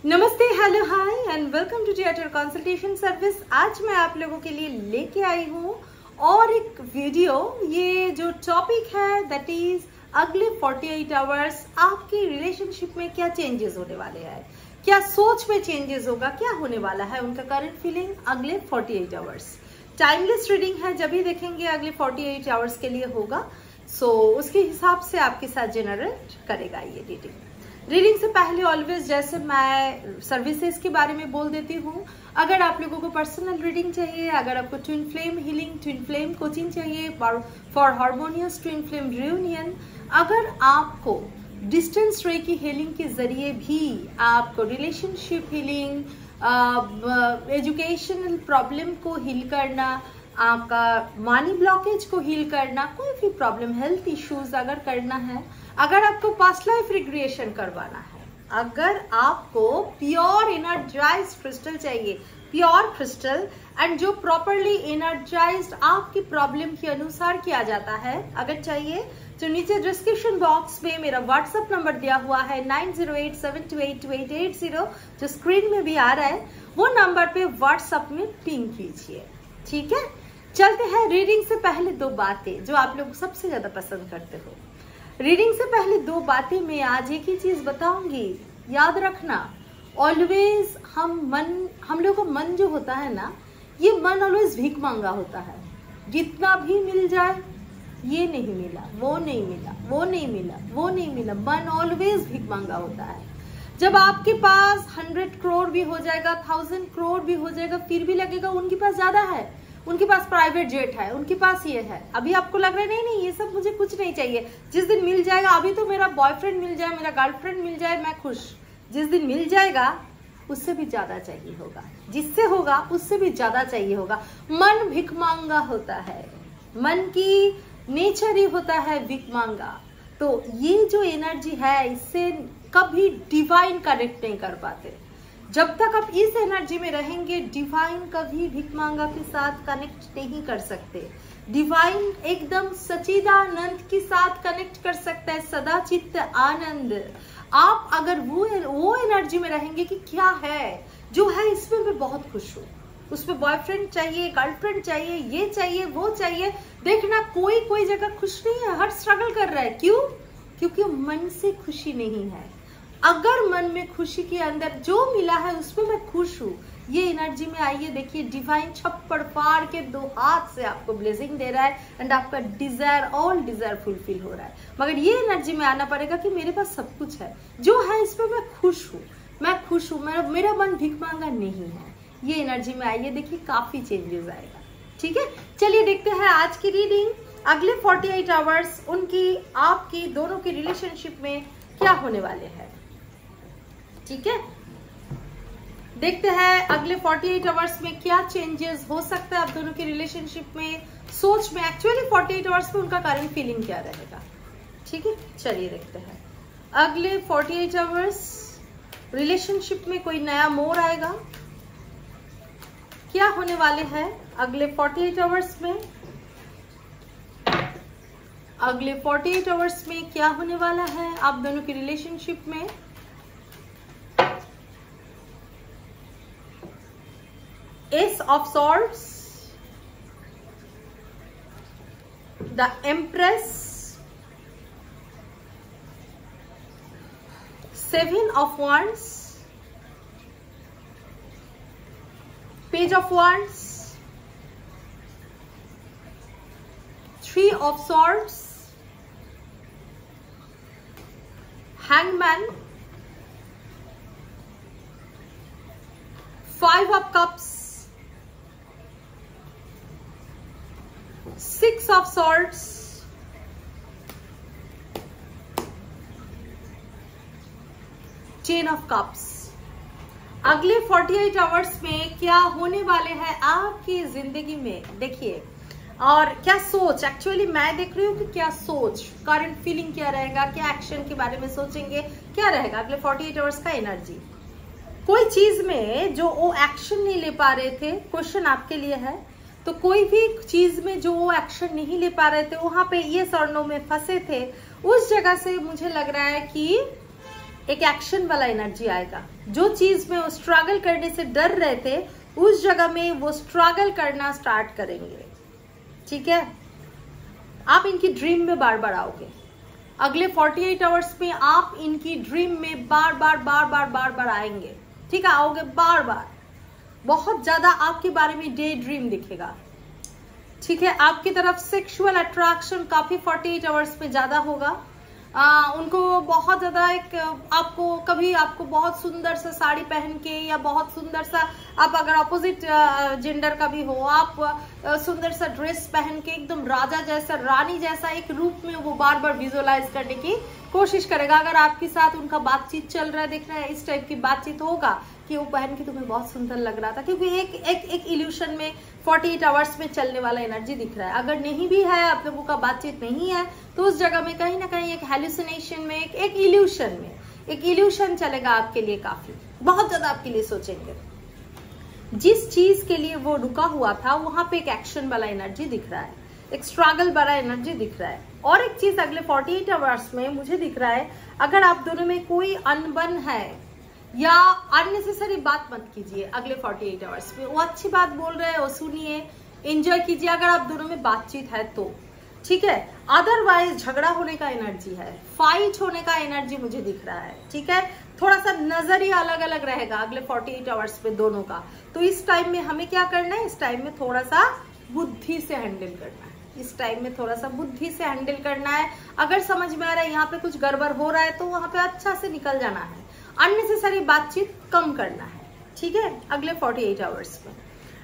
नमस्ते, hello, hi and welcome to theatre consultation service. आज मैं आप लोगों के लिए लेके आई हूँ और एक वीडियो। ये जो टॉपिक है दैट इज अगले 48 आवर्स आपकी रिलेशनशिप में क्या चेंजेस होने वाले हैं, क्या सोच में चेंजेस होगा, क्या होने वाला है उनका करंट फीलिंग अगले 48 आवर्स। टाइमलेस रीडिंग है, जब भी देखेंगे अगले 48 आवर्स के लिए होगा। सो उसके हिसाब से आपके साथ जनरेट करेगा ये रीडिंग। रीडिंग से पहले ऑलवेज जैसे मैं सर्विसेज के बारे में बोल देती हूँ, अगर आप लोगों को पर्सनल रीडिंग चाहिए, अगर आपको twin flame healing, twin flame coaching चाहिए for harmonious twin flame reunion, अगर आपको डिस्टेंस रे की हीलिंग के जरिए भी आपको रिलेशनशिप हीलिंग, एजुकेशनल प्रॉब्लम को हील करना, आपका मनी ब्लॉकेज को हील करना, कोई भी प्रॉब्लम, हेल्थ इश्यूज अगर करना है, अगर आपको पास्ट लाइफ रिक्रिएशन करवाना है, अगर आपको प्योर एनर्जाइज्ड क्रिस्टल चाहिए, प्योर क्रिस्टल एंड जो प्रॉपरली एनर्जाइज्ड आपकी प्रॉब्लम के अनुसार किया जाता है, अगर चाहिए तो नीचे डिस्क्रिप्शन बॉक्स में मेरा व्हाट्सएप नंबर दिया हुआ है 9087282880, जो स्क्रीन में भी आ रहा है, वो नंबर पे व्हाट्सएप में पिंग कीजिए। ठीक है, चलते हैं। रीडिंग से पहले दो बातें जो आप लोग सबसे ज्यादा पसंद करते हो। रीडिंग से पहले दो बातें मैं आज एक ही चीज बताऊंगी, याद रखना। ऑलवेज हम लोग का मन जो होता है ना, ये मन ऑलवेज भीख मांगा होता है। जितना भी मिल जाए, ये नहीं मिला, वो नहीं मिला, वो नहीं मिला, वो नहीं मिला, मन ऑलवेज भीख मांगा होता है। जब आपके पास 100 करोड़ भी हो जाएगा, 1000 करोड़ भी हो जाएगा, फिर भी लगेगा उनके पास ज्यादा है, उनके पास प्राइवेट जेट है, उनके पास ये है। अभी आपको लग रहा है नहीं ये सब मुझे कुछ नहीं चाहिए, जिस दिन मिल जाएगा, अभी तो मेरा बॉयफ्रेंड मिल जाए, मेरा गर्लफ्रेंड मिल जाए, मैं खुश। जिस दिन मिल जाएगा उससे भी ज्यादा चाहिए होगा, जिससे होगा उससे भी ज्यादा चाहिए होगा। मन भिख मांगा होता है, मन की नेचर ही होता है भिख मांगा। तो ये जो एनर्जी है, इससे कभी डिवाइन कनेक्ट नहीं कर पाते। जब तक आप इस एनर्जी में रहेंगे, डिवाइन कभी भिख मांगा के साथ कनेक्ट नहीं कर सकते। डिवाइन एकदम सच्चिदानंद के साथ कनेक्ट कर सकता है, सदा चित्त आनंद। आप अगर वो एनर्जी में रहेंगे कि क्या है जो है, इसमें मैं बहुत खुश हूँ, उसमें बॉयफ्रेंड चाहिए, गर्लफ्रेंड चाहिए, ये चाहिए, वो चाहिए, देखना कोई जगह खुश नहीं है, हर स्ट्रगल कर रहा है। क्यों? क्योंकि मन से खुशी नहीं है। अगर मन में खुशी के अंदर जो मिला है उसमें मैं खुश हूँ, ये एनर्जी में आइए। देखिए, डिवाइन छप्पड़ फाड़ के 2 हाथ से आपको ब्लेसिंग दे रहा है एंड आपका डिजायर, ऑल डिजायर फुलफिल हो रहा है। मगर ये एनर्जी में आना पड़ेगा कि मेरे पास सब कुछ है, जो है इसमें मैं खुश हूँ, मैं खुश हूँ, मेरा मन भिख मांगा नहीं है। ये एनर्जी में आइए, देखिए काफी चेंजेस आएगा। ठीक है, चलिए देखते हैं आज की रीडिंग। अगले 48 आवर्स उनकी आपकी दोनों की रिलेशनशिप में क्या होने वाले हैं। ठीक है, देखते हैं अगले 48 आवर्स में क्या चेंजेस हो सकता है आप दोनों की रिलेशनशिप में, सोच में। एक्चुअली 48 आवर्स में उनका करंट फीलिंग क्या रहेगा। ठीक है, चलिए देखते हैं। अगले 48 आवर्स रिलेशनशिप में कोई नया मोड़ आएगा, क्या होने वाले हैं अगले 48 आवर्स में। अगले 48 आवर्स में क्या होने वाला है आप दोनों की रिलेशनशिप में। Ace of Swords, the Empress, 7 of Wands, Page of Wands, 3 of Swords, Hangman, 5 of Cups, 6 of Swords, Ten of Cups। अगले 48 आवर्स में क्या होने वाले हैं आपकी जिंदगी में, देखिए। और क्या सोच, एक्चुअली मैं देख रही हूँ कि क्या सोच, करंट फीलिंग क्या रहेगा, क्या एक्शन के बारे में सोचेंगे, क्या रहेगा अगले 48 आवर्स का एनर्जी। कोई चीज में जो वो एक्शन नहीं ले पा रहे थे, क्वेश्चन आपके लिए है। तो कोई भी चीज में जो वो एक्शन नहीं ले पा रहे थे, वहां पे ये सरनों में फंसे थे, उस जगह से मुझे लग रहा है कि एक एक्शन वाला एनर्जी आएगा। जो चीज में वो स्ट्रगल करने से डर रहे थे, उस जगह में वो स्ट्रगल करना स्टार्ट करेंगे। ठीक है, आप इनकी ड्रीम में बार बार आओगे। अगले 48 आवर्स में आप इनकी ड्रीम में बार बार आएंगे। ठीक है, आओगे बार बार। बहुत ज्यादा आपके बारे में डे ड्रीम दिखेगा। ठीक है, आपकी तरफ सेक्सुअल अट्रैक्शन काफी 48 आवर्स में ज्यादा होगा। उनको बहुत ज्यादा एक आपको बहुत सुंदर सा साड़ी पहन के, या बहुत सुंदर सा, आप अगर अपोजिट जेंडर का भी हो, आप सुंदर सा ड्रेस पहन के एकदम राजा जैसा, रानी जैसा एक रूप में वो बार बार विजुअलाइज करने की कोशिश करेगा। अगर आपके साथ उनका बातचीत चल रहा है, देख रहा है, इस टाइप की बातचीत होगा कि वो पहन के तुम्हें बहुत सुंदर लग रहा था, क्योंकि एक इल्यूशन में 48 आवर्स में चलने वाला एनर्जी दिख रहा है। अगर नहीं भी है, आप लोगों का बातचीत नहीं है, तो उस जगह में कहीं ना कहीं एक हेलुसिनेशन में, एक इल्यूशन चलेगा आपके लिए। काफी बहुत ज्यादा आपके लिए सोचेंगे। जिस चीज के लिए वो रुका हुआ था, वहां पे एक एक्शन वाला एनर्जी दिख रहा है, एक स्ट्रगल वाला एनर्जी दिख रहा है। और एक चीज अगले 48 आवर्स में मुझे दिख रहा है, अगर आप दोनों में कोई अनबन है या अननेसेसरी बात मत कीजिए अगले 48 आवर्स में। वो अच्छी बात बोल रहे हैं, वो सुनिए, एंजॉय कीजिए अगर आप दोनों में बातचीत है तो। ठीक है, अदरवाइज झगड़ा होने का एनर्जी है, फाइट होने का एनर्जी मुझे दिख रहा है। ठीक है, थोड़ा सा नजरिया अलग अलग रहेगा अगले 48 आवर्स में दोनों का। तो इस टाइम में हमें क्या करना है, इस टाइम में थोड़ा सा बुद्धि से हैंडल करना है। इस टाइम में थोड़ा सा बुद्धि से हैंडल करना है। अगर समझ में आ रहा है यहाँ पे कुछ गड़बड़ हो रहा है, तो वहां पे अच्छा से निकल जाना है। अननेसेसरी बातचीत कम करना है। ठीक है, अगले 48 आवर्स में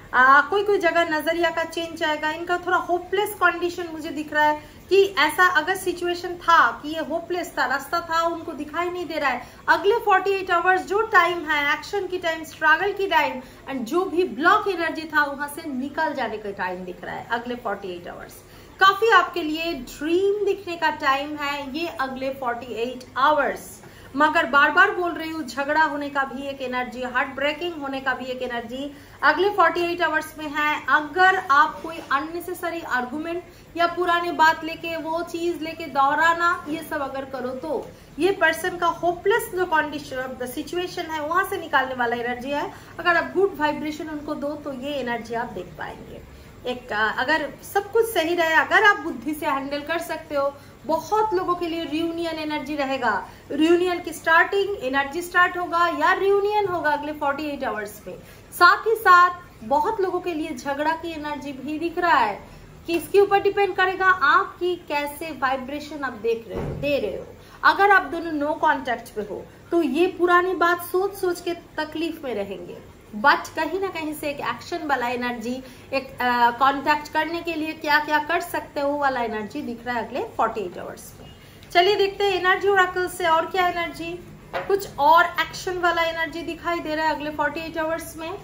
कोई जगह नजरिया का चेंज आएगा। इनका थोड़ा होपलेस कंडीशन मुझे दिख रहा है कि ऐसा अगर सिचुएशन था कि ये होपलेस था, रास्ता था, उनको दिखाई नहीं दे रहा है। अगले 48 आवर्स जो टाइम है, एक्शन की टाइम, स्ट्रगल की टाइम, एंड जो भी ब्लॉक एनर्जी था वहां से निकल जाने का टाइम दिख रहा है। अगले 48 आवर्स काफी आपके लिए ड्रीम दिखने का टाइम है ये अगले 48 आवर्स। मगर बार बार बोल रही हूँ, झगड़ा होने का भी एक एनर्जी, हार्ट ब्रेकिंग होने का भी एक एनर्जी अगले 48 आवर्स में है। अगर आप कोई अननेसेसरी आर्गुमेंट या पुरानी बात लेके, वो चीज लेके दोहराना, ये सब अगर करो तो ये पर्सन का होपलेस जो कंडीशन, द सिचुएशन है, वहां से निकालने वाला एनर्जी है। अगर आप गुड वाइब्रेशन उनको दो तो ये एनर्जी आप देख पाएंगे। एक अगर सब कुछ सही रहे, अगर आप बुद्धि से हैंडल कर सकते हो, बहुत लोगों के लिए रियूनियन एनर्जी रहेगा। रियूनियन की स्टार्टिंग एनर्जी स्टार्ट होगा या रियूनियन होगा अगले 48 आवर्स में। साथ ही साथ बहुत लोगों के लिए झगड़ा की एनर्जी भी दिख रहा है कि इसके ऊपर डिपेंड करेगा आपकी कैसे वाइब्रेशन आप दे रहे हो। अगर आप दोनों नो कांटेक्ट पे हो तो ये पुरानी बात सोच सोच के तकलीफ में रहेंगे। बट कहीं ना कहीं से एक एक्शन वाला एनर्जी, एक कांटेक्ट करने के लिए क्या क्या कर सकते हो वाला एनर्जी दिख रहा है अगले 48 आवर्स में। चलिए देखते हैं एनर्जी ओरेकल से और क्या एनर्जी, कुछ और एक्शन वाला एनर्जी दिखाई दे रहा है अगले 48 आवर्स में।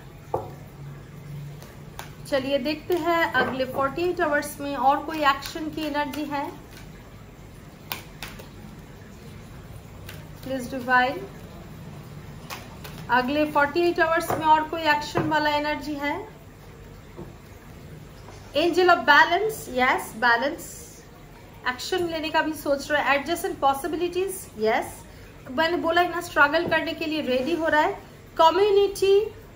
चलिए देखते हैं अगले 48 आवर्स में और कोई एक्शन की एनर्जी है। प्लीज डिवाइन, अगले 48 आवर्स में और कोई एक्शन वाला एनर्जी है। Angel of balance, yes balance, action लेने का भी सोच रहा है। एडजस्टेंट पॉसिबिलिटीज, यस, मैंने बोला है ना, स्ट्रगल करने के लिए रेडी हो रहा है। कम्युनिटी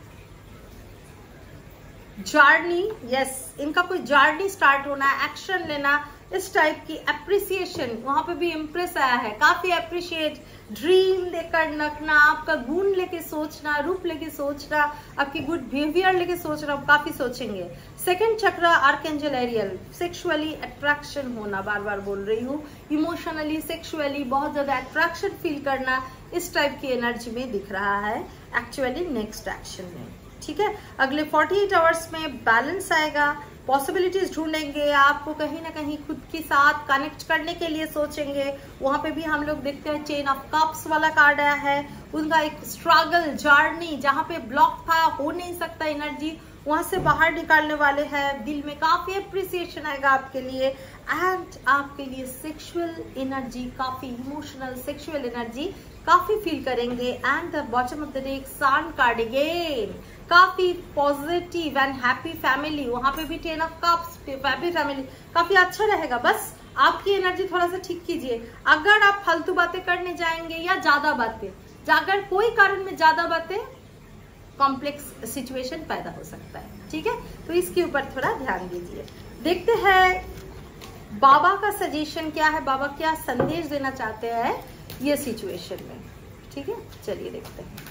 जर्नी, यस, इनका कोई जर्नी स्टार्ट होना है, एक्शन लेना, इस टाइप की एप्रिसिएशन, वहां पे भी इम्प्रेस आया है, काफी एप्रिशिएट, ड्रीम लेकर नखना, आपका गुण लेके सोचना, रूप लेके सोचना, आपकी गुड बिहेवियर लेके सोचना, काफी सोचेंगे। सेकंड चक्र आर्कएंजल एरियल, सेक्सुअली अट्रैक्शन होना, बार बार बोल रही हूँ, इमोशनली सेक्सुअली बहुत ज्यादा अट्रैक्शन फील करना, इस टाइप की एनर्जी में दिख रहा है एक्चुअली नेक्स्ट एक्शन में। ठीक है, अगले 48 आवर्स में बैलेंस आएगा, पॉसिबिलिटीज ढूंढेंगे, आपको कहीं ना कहीं खुद के साथ कनेक्ट करने के लिए सोचेंगे। वहां पे भी हम लोग देखते हैं चेन ऑफ कप्स वाला कार्ड आया है, उनका एक स्ट्रगल जर्नी, जहां पे ब्लॉक था, हो नहीं सकता एनर्जी, वहां से बाहर निकालने वाले हैं। दिल में काफी अप्रिसिएशन आएगा आपके लिए, एंड आपके लिए सेक्सुअल एनर्जी, काफी इमोशनल सेक्सुअल एनर्जी काफी फील करेंगे। And the bottom of the day एक सन कार्ड अगेन, काफी पॉजिटिव एंड हैप्पी फैमिली, वहां पे भी 10 ऑफ कप्स, हैप्पी फैमिली, काफी अच्छा रहेगा। बस आपकी एनर्जी थोड़ा सा ठीक कीजिए। अगर आप फालतू बातें करने जाएंगे या ज्यादा बातें, अगर कोई कारण में ज्यादा बातें कॉम्प्लेक्स सिचुएशन पैदा हो सकता है, ठीक है। तो इसके ऊपर थोड़ा ध्यान दीजिए। देखते हैं बाबा का सजेशन क्या है, बाबा क्या संदेश देना चाहते हैं ये सिचुएशन में, ठीक है। चलिए देखते हैं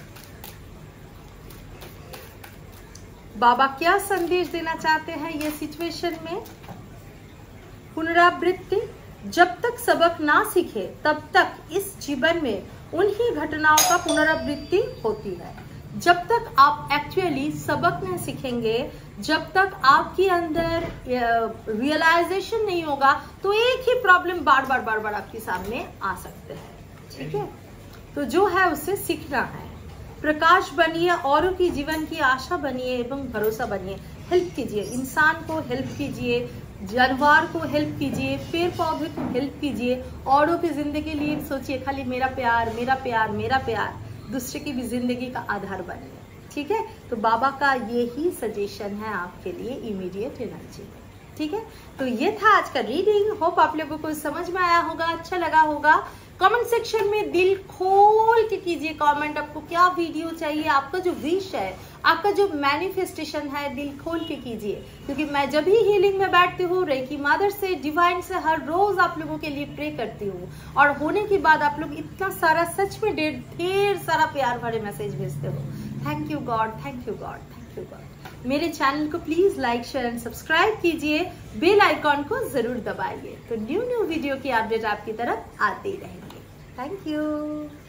बाबा क्या संदेश देना चाहते हैं ये सिचुएशन में। पुनरावृत्ति, जब तक सबक ना सीखे तब तक इस जीवन में उन्हीं घटनाओं का पुनरावृत्ति होती है। जब तक आप एक्चुअली सबक नहीं सीखेंगे, जब तक आपके अंदर रियलाइजेशन नहीं होगा, तो एक ही प्रॉब्लम बार बार आपके सामने आ सकते हैं, ठीक है। तो जो है उससे सीखना है। प्रकाश बनिए, औरों की जीवन की आशा बनिए एवं भरोसा बनिए। हेल्प कीजिए, इंसान को हेल्प कीजिए, जानवर को हेल्प कीजिए, पेड़ पौधे को हेल्प कीजिए, औरों की जिंदगी के लिए सोचिए, खाली मेरा प्यार मेरा प्यार मेरा प्यार, दूसरे की भी जिंदगी का आधार बनिए, ठीक है। तो बाबा का यही सजेशन है आपके लिए इमीडिएट एनर्जी में, ठीक है। तो ये था आज का रीडिंग। होप आप लोगों को समझ में आया होगा, अच्छा लगा होगा। कमेंट सेक्शन में दिल खोल के कीजिए कमेंट, आपको क्या वीडियो चाहिए, आपका जो विश है, आपका जो मैनिफेस्टेशन है, दिल खोल के कीजिए। क्योंकि मैं जब भी हीलिंग में बैठती हूँ, रेकी मदर से, डिवाइन से हर रोज आप लोगों के लिए प्रे करती हूँ, और होने के बाद आप लोग इतना सारा, सच में ढेर सारा प्यार भरे मैसेज भेजते हो। Thank you god, thank you god, thank you god. मेरे चैनल को please like share and subscribe कीजिए, बेल आइकॉन को जरूर दबाइए, तो न्यू वीडियो की अपडेट आपकी तरफ आते ही रहेंगे। Thank you.